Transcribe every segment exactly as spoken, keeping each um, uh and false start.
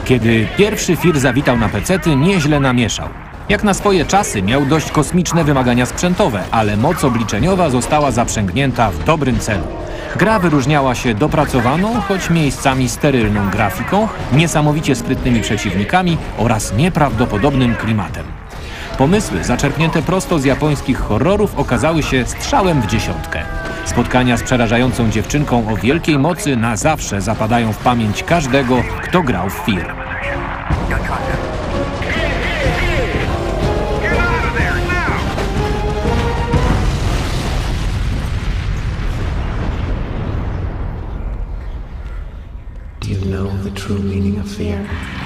Kiedy pierwszy Fear zawitał na pecety, nieźle namieszał. Jak na swoje czasy miał dość kosmiczne wymagania sprzętowe, ale moc obliczeniowa została zaprzęgnięta w dobrym celu. Gra wyróżniała się dopracowaną, choć miejscami sterylną grafiką, niesamowicie sprytnymi przeciwnikami oraz nieprawdopodobnym klimatem. Pomysły zaczerpnięte prosto z japońskich horrorów okazały się strzałem w dziesiątkę. Spotkania z przerażającą dziewczynką o wielkiej mocy na zawsze zapadają w pamięć każdego, kto grał w Fear. Do you know the true meaning of fear?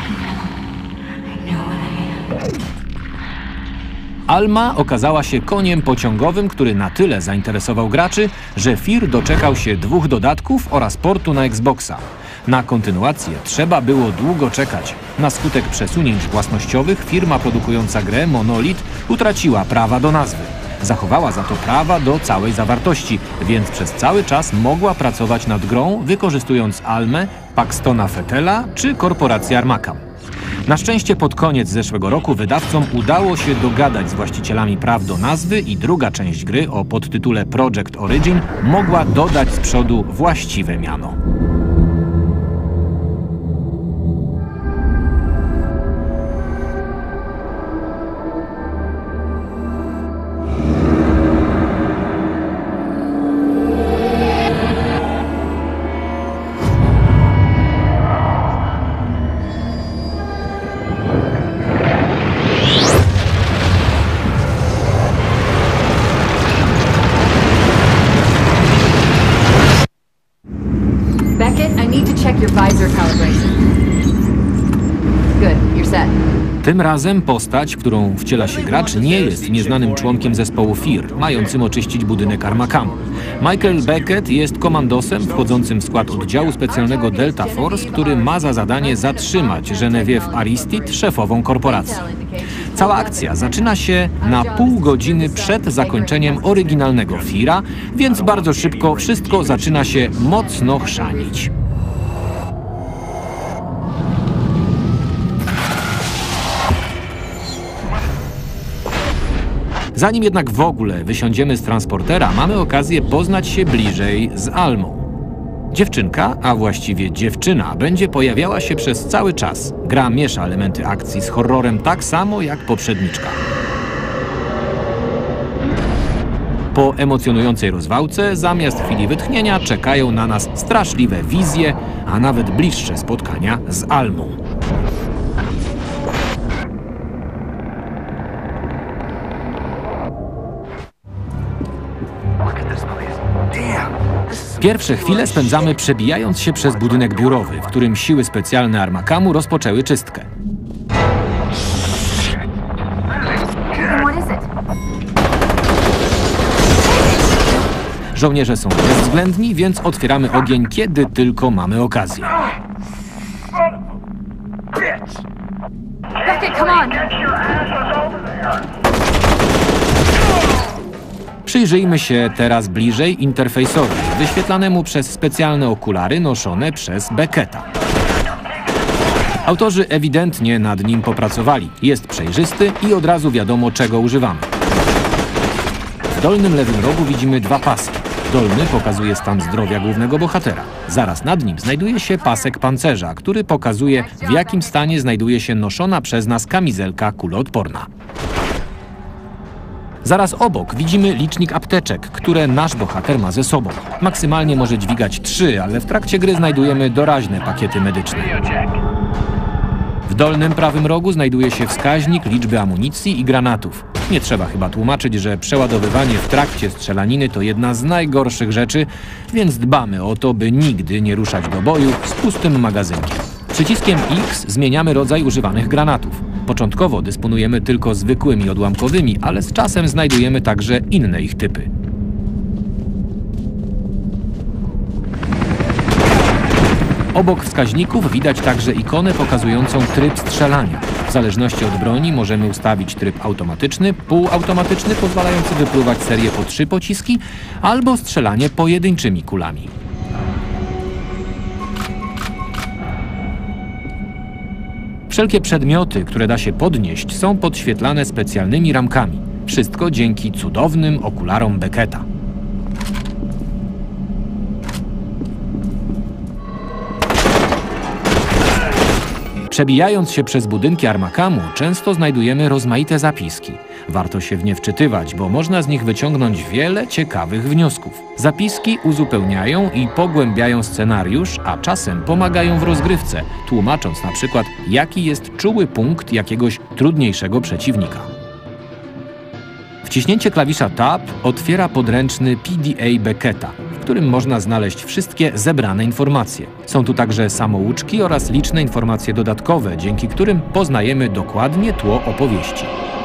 Alma okazała się koniem pociągowym, który na tyle zainteresował graczy, że Fear doczekał się dwóch dodatków oraz portu na Xboxa. Na kontynuację trzeba było długo czekać. Na skutek przesunięć własnościowych firma produkująca grę Monolith utraciła prawa do nazwy. Zachowała za to prawa do całej zawartości, więc przez cały czas mogła pracować nad grą, wykorzystując Almę, Paxtona Fetela czy korporację Armakam. Na szczęście pod koniec zeszłego roku wydawcom udało się dogadać z właścicielami praw do nazwy i druga część gry o podtytule Project Origin mogła dodać z przodu właściwe miano. Tym razem postać, w którą wciela się gracz, nie jest nieznanym członkiem zespołu Fear, mającym oczyścić budynek Armakamu. Michael Beckett jest komandosem wchodzącym w skład oddziału specjalnego Delta Force, który ma za zadanie zatrzymać Genevieve Aristide, szefową korporacji. Cała akcja zaczyna się na pół godziny przed zakończeniem oryginalnego Feara, więc bardzo szybko wszystko zaczyna się mocno chrzanić. Zanim jednak w ogóle wysiądziemy z transportera, mamy okazję poznać się bliżej z Almą. Dziewczynka, a właściwie dziewczyna, będzie pojawiała się przez cały czas. Gra miesza elementy akcji z horrorem tak samo jak poprzedniczka. Po emocjonującej rozwałce, zamiast chwili wytchnienia, czekają na nas straszliwe wizje, a nawet bliższe spotkania z Almą. Pierwsze chwile spędzamy przebijając się przez budynek biurowy, w którym siły specjalne Armakamu rozpoczęły czystkę. Żołnierze są bezwzględni, więc otwieramy ogień, kiedy tylko mamy okazję. Beckett, come on! Przyjrzyjmy się teraz bliżej interfejsowi, wyświetlanemu przez specjalne okulary noszone przez Becketta. Autorzy ewidentnie nad nim popracowali. Jest przejrzysty i od razu wiadomo, czego używamy. W dolnym lewym rogu widzimy dwa paski. Dolny pokazuje stan zdrowia głównego bohatera. Zaraz nad nim znajduje się pasek pancerza, który pokazuje, w jakim stanie znajduje się noszona przez nas kamizelka kuloodporna. Zaraz obok widzimy licznik apteczek, które nasz bohater ma ze sobą. Maksymalnie może dźwigać trzy, ale w trakcie gry znajdujemy doraźne pakiety medyczne. W dolnym prawym rogu znajduje się wskaźnik liczby amunicji i granatów. Nie trzeba chyba tłumaczyć, że przeładowywanie w trakcie strzelaniny to jedna z najgorszych rzeczy, więc dbamy o to, by nigdy nie ruszać do boju z pustym magazynkiem. Przyciskiem X zmieniamy rodzaj używanych granatów. Początkowo dysponujemy tylko zwykłymi odłamkowymi, ale z czasem znajdujemy także inne ich typy. Obok wskaźników widać także ikonę pokazującą tryb strzelania. W zależności od broni możemy ustawić tryb automatyczny, półautomatyczny pozwalający wypluwać serię po trzy pociski, albo strzelanie pojedynczymi kulami. Wszelkie przedmioty, które da się podnieść, są podświetlane specjalnymi ramkami. Wszystko dzięki cudownym okularom Becketa. Przebijając się przez budynki Armakamu, często znajdujemy rozmaite zapiski. Warto się w nie wczytywać, bo można z nich wyciągnąć wiele ciekawych wniosków. Zapiski uzupełniają i pogłębiają scenariusz, a czasem pomagają w rozgrywce, tłumacząc na przykład, jaki jest czuły punkt jakiegoś trudniejszego przeciwnika. Wciśnięcie klawisza Tab otwiera podręczny P D A Becketa, w którym można znaleźć wszystkie zebrane informacje. Są tu także samouczki oraz liczne informacje dodatkowe, dzięki którym poznajemy dokładnie tło opowieści.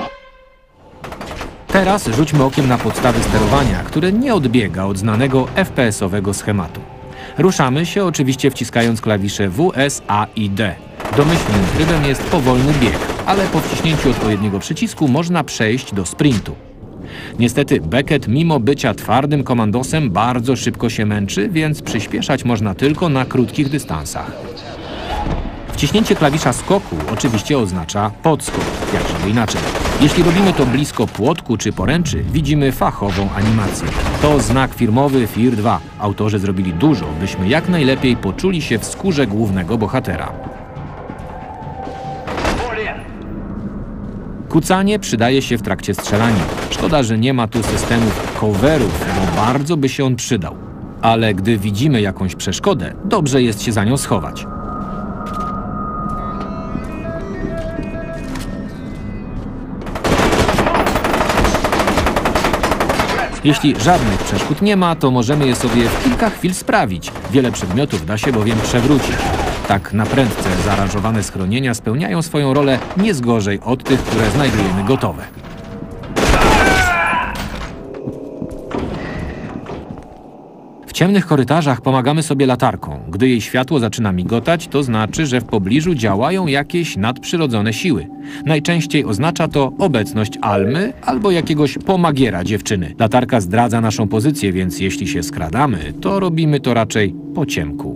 Teraz rzućmy okiem na podstawy sterowania, które nie odbiega od znanego F P S-owego schematu. Ruszamy się oczywiście wciskając klawisze W, S, A i D. Domyślnym trybem jest powolny bieg, ale po wciśnięciu odpowiedniego przycisku można przejść do sprintu. Niestety Beckett, mimo bycia twardym komandosem, bardzo szybko się męczy, więc przyspieszać można tylko na krótkich dystansach. Wciśnięcie klawisza skoku oczywiście oznacza podskok, jakże inaczej. Jeśli robimy to blisko płotku czy poręczy, widzimy fachową animację. To znak firmowy F I R dwa. Autorzy zrobili dużo, byśmy jak najlepiej poczuli się w skórze głównego bohatera. Kucanie przydaje się w trakcie strzelania. Szkoda, że nie ma tu systemów coverów, bo bardzo by się on przydał. Ale gdy widzimy jakąś przeszkodę, dobrze jest się za nią schować. Jeśli żadnych przeszkód nie ma, to możemy je sobie w kilka chwil sprawić. Wiele przedmiotów da się bowiem przewrócić. Tak na prędce zaaranżowane schronienia spełniają swoją rolę nie zgorzej od tych, które znajdujemy gotowe. W ciemnych korytarzach pomagamy sobie latarką. Gdy jej światło zaczyna migotać, to znaczy, że w pobliżu działają jakieś nadprzyrodzone siły. Najczęściej oznacza to obecność Almy albo jakiegoś pomagiera dziewczyny. Latarka zdradza naszą pozycję, więc jeśli się skradamy, to robimy to raczej po ciemku.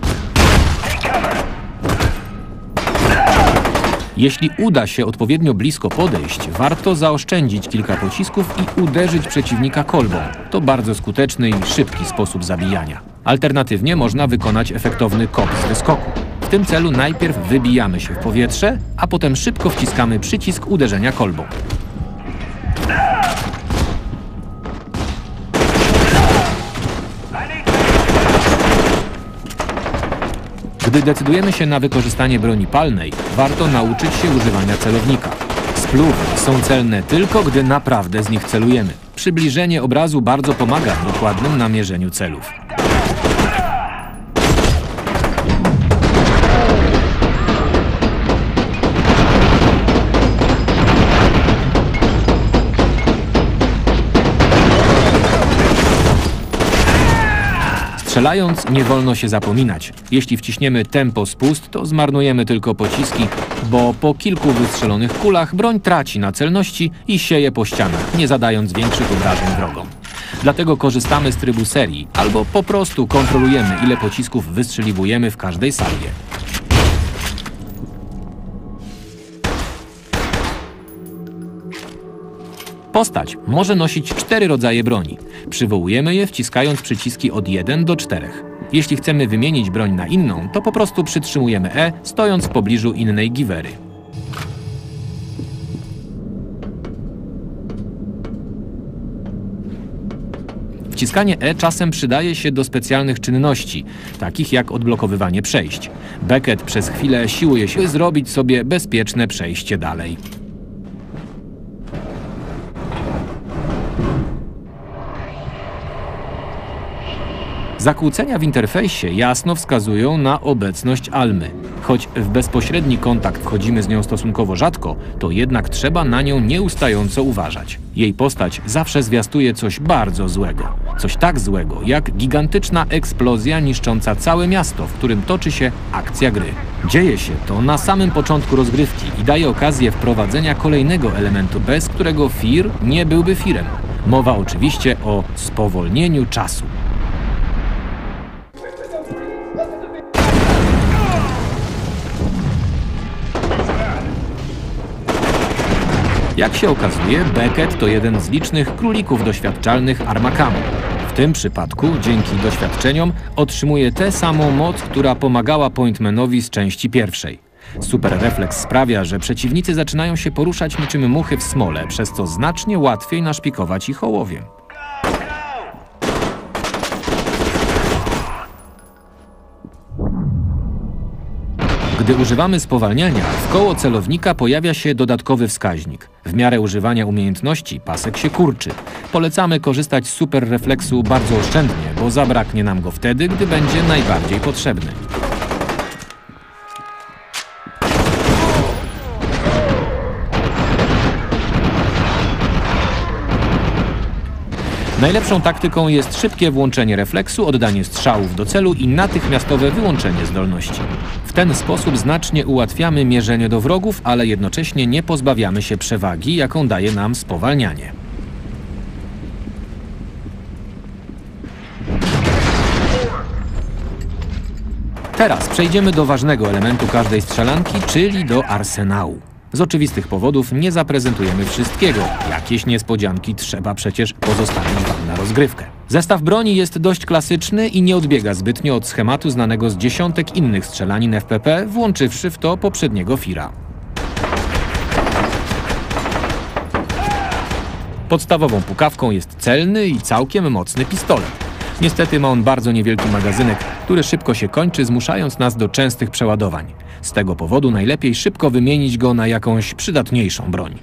Jeśli uda się odpowiednio blisko podejść, warto zaoszczędzić kilka pocisków i uderzyć przeciwnika kolbą. To bardzo skuteczny i szybki sposób zabijania. Alternatywnie można wykonać efektowny kop z wyskoku. W tym celu najpierw wybijamy się w powietrze, a potem szybko wciskamy przycisk uderzenia kolbą. Gdy decydujemy się na wykorzystanie broni palnej, warto nauczyć się używania celownika. Spluwy są celne tylko, gdy naprawdę z nich celujemy. Przybliżenie obrazu bardzo pomaga w dokładnym namierzeniu celów. Strzelając nie wolno się zapominać. Jeśli wciśniemy tempo spust, to zmarnujemy tylko pociski, bo po kilku wystrzelonych kulach broń traci na celności i sieje po ścianach, nie zadając większych obrażeń wrogom. Dlatego korzystamy z trybu serii, albo po prostu kontrolujemy, ile pocisków wystrzeliwujemy w każdej salwie. Postać może nosić cztery rodzaje broni. Przywołujemy je wciskając przyciski od jeden do czterech. Jeśli chcemy wymienić broń na inną, to po prostu przytrzymujemy E, stojąc w pobliżu innej giwery. Wciskanie E czasem przydaje się do specjalnych czynności, takich jak odblokowywanie przejść. Beckett przez chwilę siłuje się, by zrobić sobie bezpieczne przejście dalej. Zakłócenia w interfejsie jasno wskazują na obecność Almy. Choć w bezpośredni kontakt wchodzimy z nią stosunkowo rzadko, to jednak trzeba na nią nieustająco uważać. Jej postać zawsze zwiastuje coś bardzo złego. Coś tak złego, jak gigantyczna eksplozja niszcząca całe miasto, w którym toczy się akcja gry. Dzieje się to na samym początku rozgrywki i daje okazję wprowadzenia kolejnego elementu, bez którego F I R nie byłby firem. Mowa oczywiście o spowolnieniu czasu. Jak się okazuje, Beckett to jeden z licznych królików doświadczalnych Armakamu. W tym przypadku, dzięki doświadczeniom, otrzymuje tę samą moc, która pomagała Pointmanowi z części pierwszej. Super refleks sprawia, że przeciwnicy zaczynają się poruszać niczym muchy w smole, przez co znacznie łatwiej naszpikować ich ołowiem. Gdy używamy spowalniania, w koło celownika pojawia się dodatkowy wskaźnik. W miarę używania umiejętności pasek się kurczy. Polecamy korzystać z super refleksu bardzo oszczędnie, bo zabraknie nam go wtedy, gdy będzie najbardziej potrzebny. Najlepszą taktyką jest szybkie włączenie refleksu, oddanie strzałów do celu i natychmiastowe wyłączenie zdolności. W ten sposób znacznie ułatwiamy mierzenie do wrogów, ale jednocześnie nie pozbawiamy się przewagi, jaką daje nam spowalnianie. Teraz przejdziemy do ważnego elementu każdej strzelanki, czyli do arsenału. Z oczywistych powodów nie zaprezentujemy wszystkiego. Jakieś niespodzianki trzeba przecież pozostawić wam na rozgrywkę. Zestaw broni jest dość klasyczny i nie odbiega zbytnio od schematu znanego z dziesiątek innych strzelanin F P P, włączywszy w to poprzedniego Fira. Podstawową pukawką jest celny i całkiem mocny pistolet. Niestety ma on bardzo niewielki magazynek, który szybko się kończy, zmuszając nas do częstych przeładowań. Z tego powodu najlepiej szybko wymienić go na jakąś przydatniejszą broń.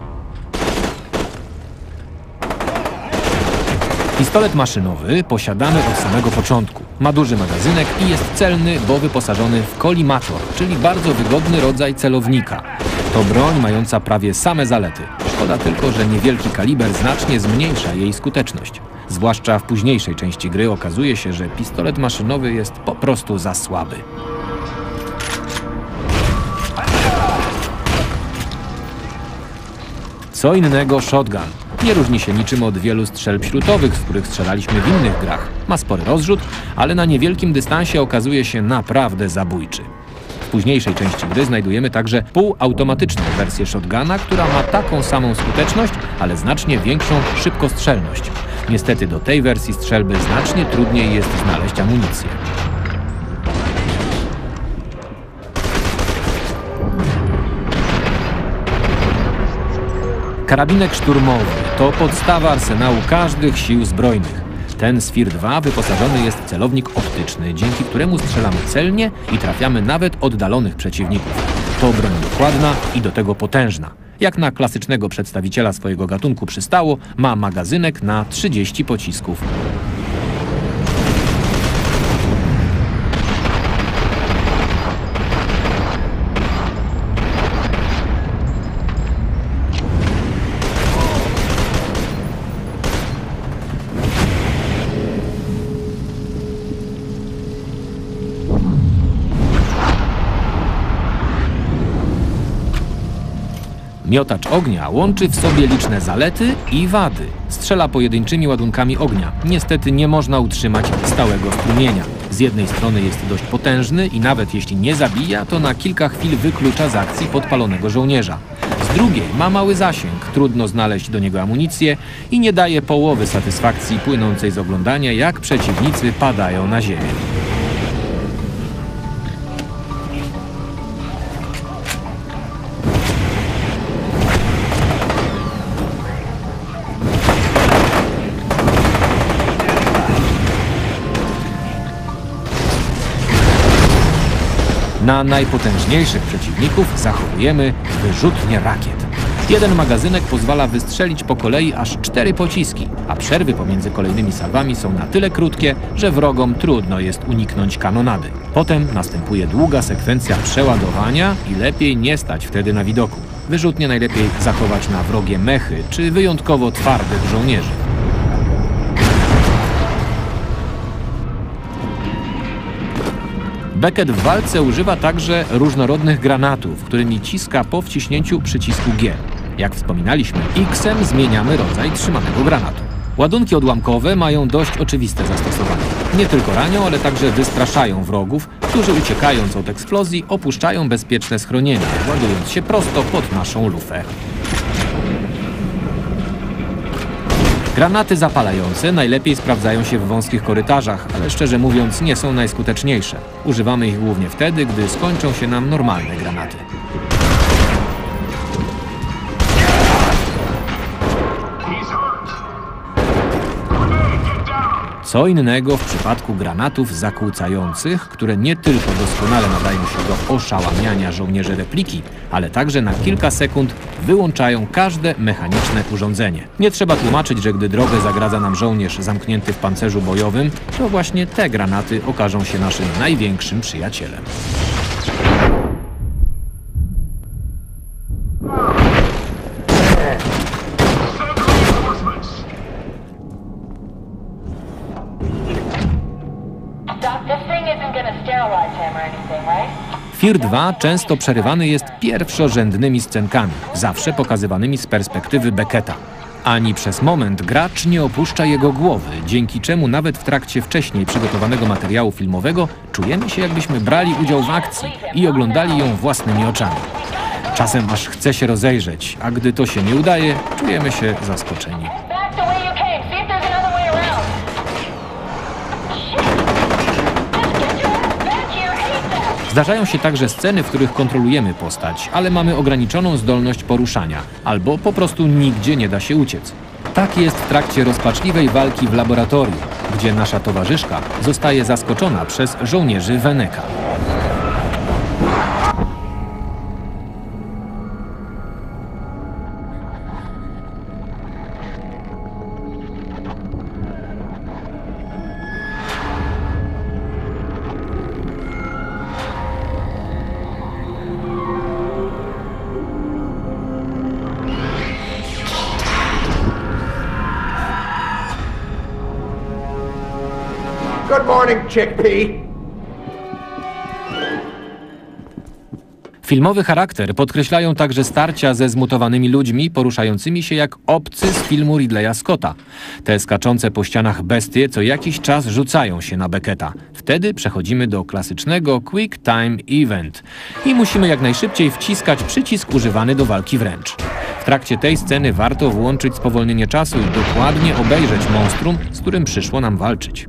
Pistolet maszynowy posiadamy od samego początku. Ma duży magazynek i jest celny, bo wyposażony w kolimator, czyli bardzo wygodny rodzaj celownika. To broń mająca prawie same zalety. Szkoda tylko, że niewielki kaliber znacznie zmniejsza jej skuteczność. Zwłaszcza w późniejszej części gry okazuje się, że pistolet maszynowy jest po prostu za słaby. Co innego shotgun. Nie różni się niczym od wielu strzelb śrutowych, z których strzelaliśmy w innych grach. Ma spory rozrzut, ale na niewielkim dystansie okazuje się naprawdę zabójczy. W późniejszej części gry znajdujemy także półautomatyczną wersję shotguna, która ma taką samą skuteczność, ale znacznie większą szybkostrzelność. Niestety do tej wersji strzelby znacznie trudniej jest znaleźć amunicję. Karabinek szturmowy to podstawa arsenału każdych sił zbrojnych. Ten z Fir dwa wyposażony jest w celownik optyczny, dzięki któremu strzelamy celnie i trafiamy nawet oddalonych przeciwników. To broń dokładna i do tego potężna. Jak na klasycznego przedstawiciela swojego gatunku przystało, ma magazynek na trzydzieści pocisków. Miotacz ognia łączy w sobie liczne zalety i wady. Strzela pojedynczymi ładunkami ognia. Niestety nie można utrzymać stałego strumienia. Z jednej strony jest dość potężny i nawet jeśli nie zabija, to na kilka chwil wyklucza z akcji podpalonego żołnierza. Z drugiej ma mały zasięg, trudno znaleźć do niego amunicję i nie daje połowy satysfakcji płynącej z oglądania, jak przeciwnicy padają na ziemię. Na najpotężniejszych przeciwników zachowujemy wyrzutnie rakiet. Jeden magazynek pozwala wystrzelić po kolei aż cztery pociski, a przerwy pomiędzy kolejnymi salwami są na tyle krótkie, że wrogom trudno jest uniknąć kanonady. Potem następuje długa sekwencja przeładowania i lepiej nie stać wtedy na widoku. Wyrzutnie najlepiej zachować na wrogie mechy czy wyjątkowo twardych żołnierzy. Beckett w walce używa także różnorodnych granatów, którymi ciska po wciśnięciu przycisku G. Jak wspominaliśmy, X-em zmieniamy rodzaj trzymanego granatu. Ładunki odłamkowe mają dość oczywiste zastosowanie. Nie tylko ranią, ale także wystraszają wrogów, którzy uciekając od eksplozji opuszczają bezpieczne schronienie, ładując się prosto pod naszą lufę. Granaty zapalające najlepiej sprawdzają się w wąskich korytarzach, ale szczerze mówiąc nie są najskuteczniejsze. Używamy ich głównie wtedy, gdy skończą się nam normalne granaty. Co innego w przypadku granatów zakłócających, które nie tylko doskonale nadają się do oszałamiania żołnierzy repliki, ale także na kilka sekund wyłączają każde mechaniczne urządzenie. Nie trzeba tłumaczyć, że gdy drogę zagradza nam żołnierz zamknięty w pancerzu bojowym, to właśnie te granaty okażą się naszym największym przyjacielem. Fear dwa często przerywany jest pierwszorzędnymi scenkami, zawsze pokazywanymi z perspektywy Becketa. Ani przez moment gracz nie opuszcza jego głowy, dzięki czemu nawet w trakcie wcześniej przygotowanego materiału filmowego czujemy się, jakbyśmy brali udział w akcji i oglądali ją własnymi oczami. Czasem aż chce się rozejrzeć, a gdy to się nie udaje, czujemy się zaskoczeni. Zdarzają się także sceny, w których kontrolujemy postać, ale mamy ograniczoną zdolność poruszania, albo po prostu nigdzie nie da się uciec. Tak jest w trakcie rozpaczliwej walki w laboratorium, gdzie nasza towarzyszka zostaje zaskoczona przez żołnierzy Venneka. Good morning, chickpea. Filmowy charakter podkreślają także starcia ze zmutowanymi ludźmi poruszającymi się jak obcy z filmu Ridleya Scotta. Te skaczące po ścianach bestie co jakiś czas rzucają się na Becketa. Wtedy przechodzimy do klasycznego Quick Time Event i musimy jak najszybciej wciskać przycisk używany do walki wręcz. W trakcie tej sceny warto włączyć spowolnienie czasu i dokładnie obejrzeć monstrum, z którym przyszło nam walczyć.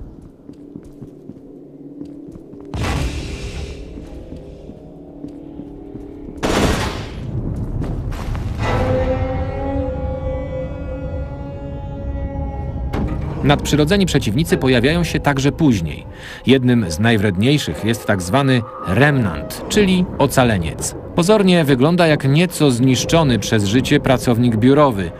Nadprzyrodzeni przeciwnicy pojawiają się także później. Jednym z najwredniejszych jest tak zwany remnant, czyli ocaleniec. Pozornie wygląda jak nieco zniszczony przez życie pracownik biurowy.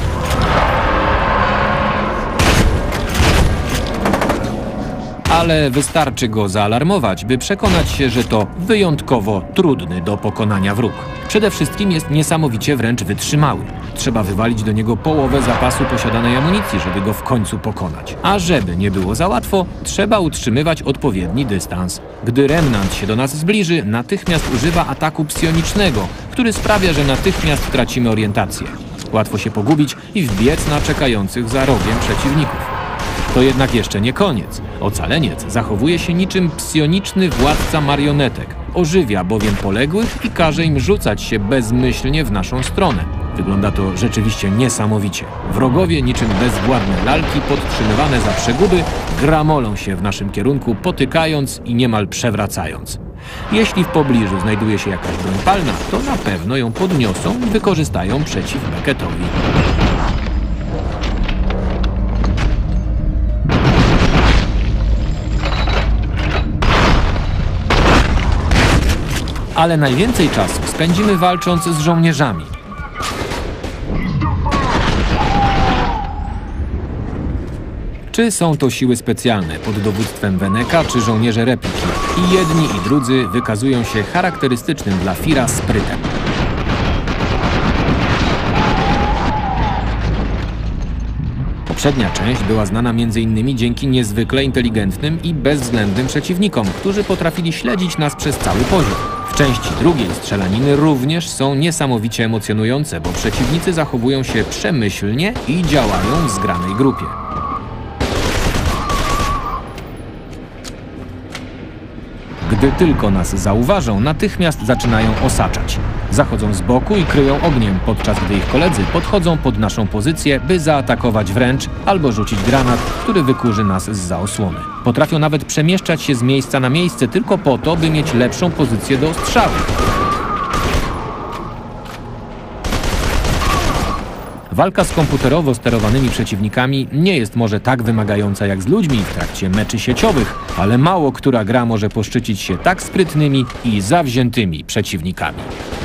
Ale wystarczy go zaalarmować, by przekonać się, że to wyjątkowo trudny do pokonania wróg. Przede wszystkim jest niesamowicie wręcz wytrzymały. Trzeba wywalić do niego połowę zapasu posiadanej amunicji, żeby go w końcu pokonać. A żeby nie było za łatwo, trzeba utrzymywać odpowiedni dystans. Gdy remnant się do nas zbliży, natychmiast używa ataku psionicznego, który sprawia, że natychmiast tracimy orientację. Łatwo się pogubić i wbiec na czekających za rogiem przeciwników. To jednak jeszcze nie koniec. Ocaleniec zachowuje się niczym psioniczny władca marionetek. Ożywia bowiem poległych i każe im rzucać się bezmyślnie w naszą stronę. Wygląda to rzeczywiście niesamowicie. Wrogowie niczym bezwładne lalki podtrzymywane za przeguby gramolą się w naszym kierunku, potykając i niemal przewracając. Jeśli w pobliżu znajduje się jakaś broń palna, to na pewno ją podniosą i wykorzystają przeciw Becketowi. Ale najwięcej czasu spędzimy walcząc z żołnierzami. Czy są to siły specjalne pod dowództwem Venneka, czy żołnierze repliki. I jedni i drudzy wykazują się charakterystycznym dla Feara sprytem. Poprzednia część była znana między innymi dzięki niezwykle inteligentnym i bezwzględnym przeciwnikom, którzy potrafili śledzić nas przez cały poziom. W części drugiej strzelaniny również są niesamowicie emocjonujące, bo przeciwnicy zachowują się przemyślnie i działają w zgranej grupie. Gdy tylko nas zauważą, natychmiast zaczynają osaczać. Zachodzą z boku i kryją ogniem, podczas gdy ich koledzy podchodzą pod naszą pozycję, by zaatakować wręcz albo rzucić granat, który wykurzy nas zza osłony. Potrafią nawet przemieszczać się z miejsca na miejsce tylko po to, by mieć lepszą pozycję do ostrzału. Walka z komputerowo sterowanymi przeciwnikami nie jest może tak wymagająca jak z ludźmi w trakcie meczy sieciowych, ale mało która gra może poszczycić się tak sprytnymi i zawziętymi przeciwnikami.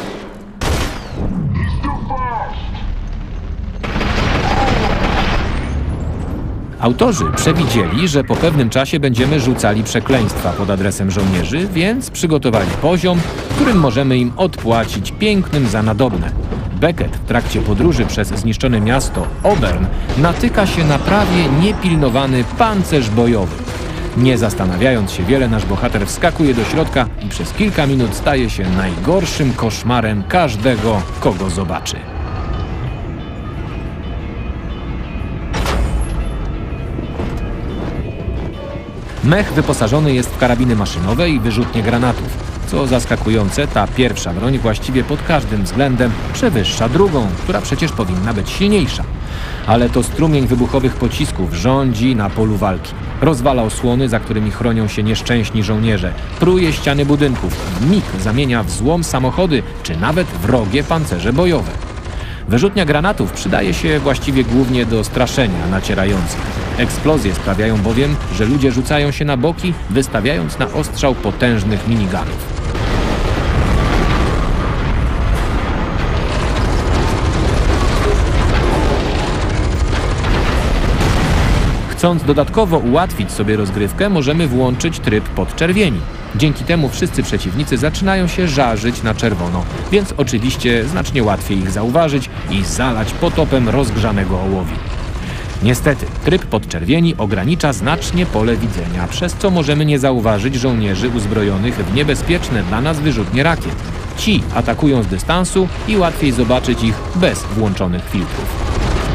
Autorzy przewidzieli, że po pewnym czasie będziemy rzucali przekleństwa pod adresem żołnierzy, więc przygotowali poziom, którym możemy im odpłacić pięknym za nadobne. Beckett w trakcie podróży przez zniszczone miasto Obern natyka się na prawie niepilnowany pancerz bojowy. Nie zastanawiając się wiele, nasz bohater wskakuje do środka i przez kilka minut staje się najgorszym koszmarem każdego, kogo zobaczy. Mech wyposażony jest w karabiny maszynowe i wyrzutnie granatów. Co zaskakujące, ta pierwsza broń właściwie pod każdym względem przewyższa drugą, która przecież powinna być silniejsza. Ale to strumień wybuchowych pocisków rządzi na polu walki. Rozwala osłony, za którymi chronią się nieszczęśni żołnierze, pruje ściany budynków, w mig zamienia w złom samochody, czy nawet wrogie pancerze bojowe. Wyrzutnia granatów przydaje się właściwie głównie do straszenia nacierających. Eksplozje sprawiają bowiem, że ludzie rzucają się na boki, wystawiając na ostrzał potężnych minigunów. Chcąc dodatkowo ułatwić sobie rozgrywkę, możemy włączyć tryb podczerwieni. Dzięki temu wszyscy przeciwnicy zaczynają się żarzyć na czerwono, więc oczywiście znacznie łatwiej ich zauważyć i zalać potopem rozgrzanego ołowiu. Niestety, tryb podczerwieni ogranicza znacznie pole widzenia, przez co możemy nie zauważyć żołnierzy uzbrojonych w niebezpieczne dla nas wyrzutnie rakiet. Ci atakują z dystansu i łatwiej zobaczyć ich bez włączonych filtrów.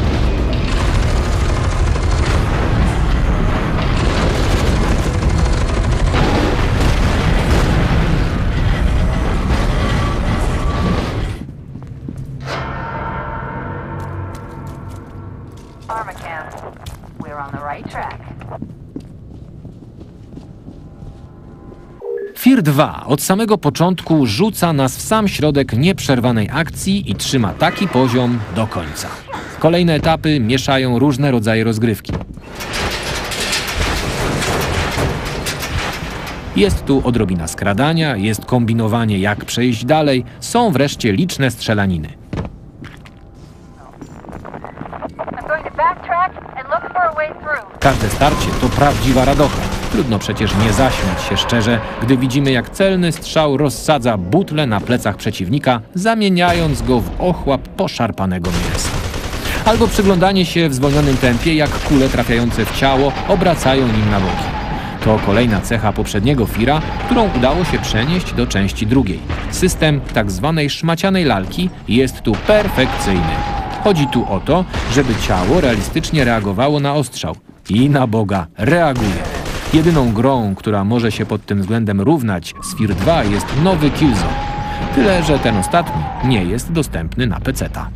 Fear dwa od samego początku rzuca nas w sam środek nieprzerwanej akcji i trzyma taki poziom do końca. Kolejne etapy mieszają różne rodzaje rozgrywki. Jest tu odrobina skradania, jest kombinowanie, jak przejść dalej, są wreszcie liczne strzelaniny. Każde starcie to prawdziwa radocha. Trudno przecież nie zaśmiać się szczerze, gdy widzimy, jak celny strzał rozsadza butle na plecach przeciwnika, zamieniając go w ochłap poszarpanego mięsa. Albo przyglądanie się w zwolnionym tempie, jak kule trafiające w ciało obracają nim na boki. To kolejna cecha poprzedniego Feara, którą udało się przenieść do części drugiej. System tak zwanej szmacianej lalki jest tu perfekcyjny. Chodzi tu o to, żeby ciało realistycznie reagowało na ostrzał. I na Boga, reaguje. Jedyną grą, która może się pod tym względem równać z Fear dwa, jest nowy Killzone. Tyle, że ten ostatni nie jest dostępny na peceta.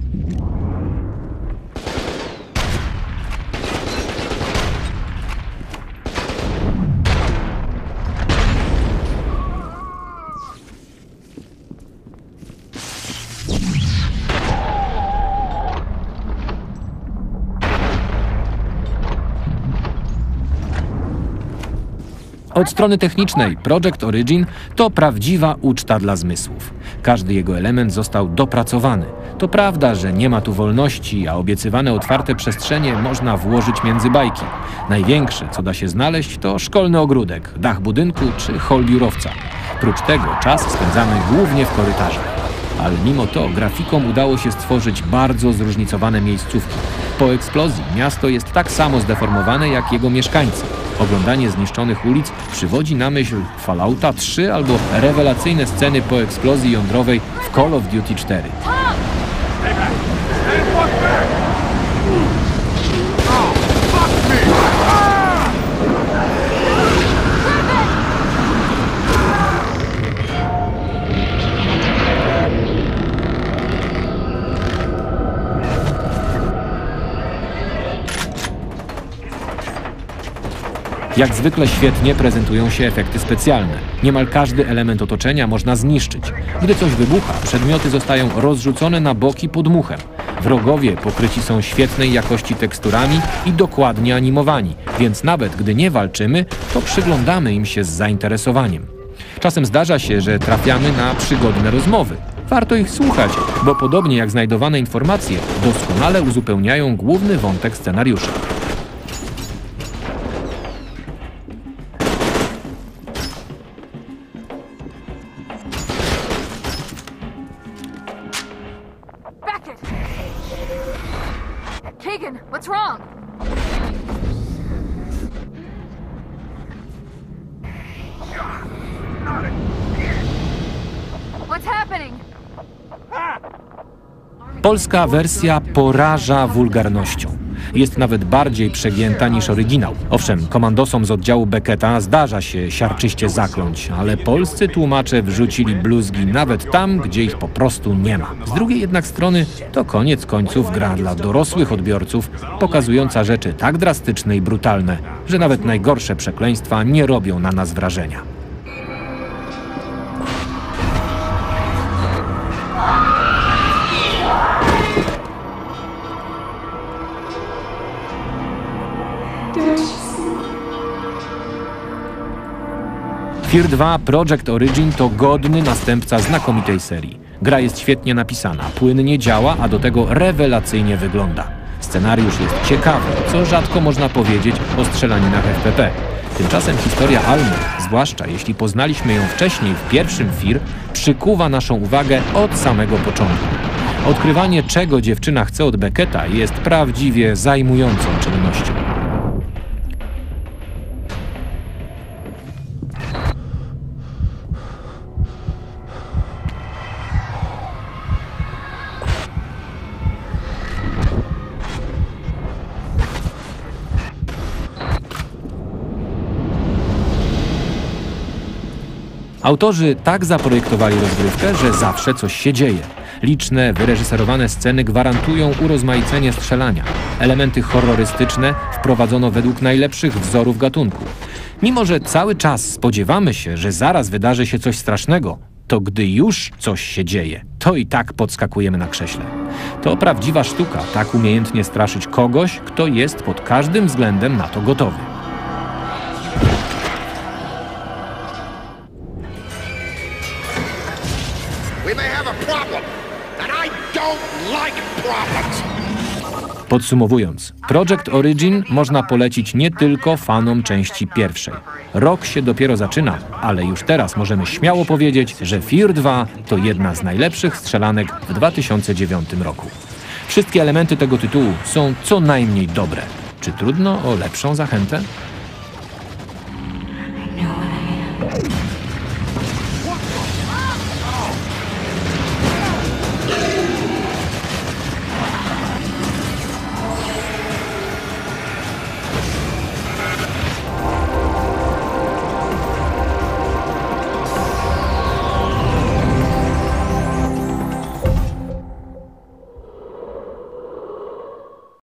Od strony technicznej Project Origin to prawdziwa uczta dla zmysłów. Każdy jego element został dopracowany. To prawda, że nie ma tu wolności, a obiecywane otwarte przestrzenie można włożyć między bajki. Największe, co da się znaleźć, to szkolny ogródek, dach budynku czy hol biurowca. Prócz tego czas spędzamy głównie w korytarzach. Ale mimo to grafikom udało się stworzyć bardzo zróżnicowane miejscówki. Po eksplozji miasto jest tak samo zdeformowane jak jego mieszkańcy. Oglądanie zniszczonych ulic przywodzi na myśl Fallouta trzy albo rewelacyjne sceny po eksplozji jądrowej w Call of Duty cztery. Jak zwykle świetnie prezentują się efekty specjalne. Niemal każdy element otoczenia można zniszczyć. Gdy coś wybucha, przedmioty zostają rozrzucone na boki podmuchem. Wrogowie pokryci są świetnej jakości teksturami i dokładnie animowani, więc nawet gdy nie walczymy, to przyglądamy im się z zainteresowaniem. Czasem zdarza się, że trafiamy na przygodne rozmowy. Warto ich słuchać, bo podobnie jak znajdowane informacje, doskonale uzupełniają główny wątek scenariusza. Beckett! Keegan, what's wrong? What's happening? Polska wersja poraża wulgarnością. Jest nawet bardziej przegięta niż oryginał. Owszem, komandosom z oddziału Becketa zdarza się siarczyście zakląć, ale polscy tłumacze wrzucili bluzgi nawet tam, gdzie ich po prostu nie ma. Z drugiej jednak strony to koniec końców gra dla dorosłych odbiorców, pokazująca rzeczy tak drastyczne i brutalne, że nawet najgorsze przekleństwa nie robią na nas wrażenia. Fear dwa Project Origin to godny następca znakomitej serii. Gra jest świetnie napisana, płynnie działa, a do tego rewelacyjnie wygląda. Scenariusz jest ciekawy, co rzadko można powiedzieć o strzelaninach F P P. Tymczasem historia Almy, zwłaszcza jeśli poznaliśmy ją wcześniej w pierwszym Fear, przykuwa naszą uwagę od samego początku. Odkrywanie, czego dziewczyna chce od Becketa, jest prawdziwie zajmującą czynnością. Autorzy tak zaprojektowali rozgrywkę, że zawsze coś się dzieje. Liczne, wyreżyserowane sceny gwarantują urozmaicenie strzelania. Elementy horrorystyczne wprowadzono według najlepszych wzorów gatunku. Mimo że cały czas spodziewamy się, że zaraz wydarzy się coś strasznego, to gdy już coś się dzieje, to i tak podskakujemy na krześle. To prawdziwa sztuka, tak umiejętnie straszyć kogoś, kto jest pod każdym względem na to gotowy. Podsumowując, Project Origin można polecić nie tylko fanom części pierwszej. Rok się dopiero zaczyna, ale już teraz możemy śmiało powiedzieć, że Fear dwa to jedna z najlepszych strzelanek w dwa tysiące dziewiątym roku. Wszystkie elementy tego tytułu są co najmniej dobre. Czy trudno o lepszą zachętę?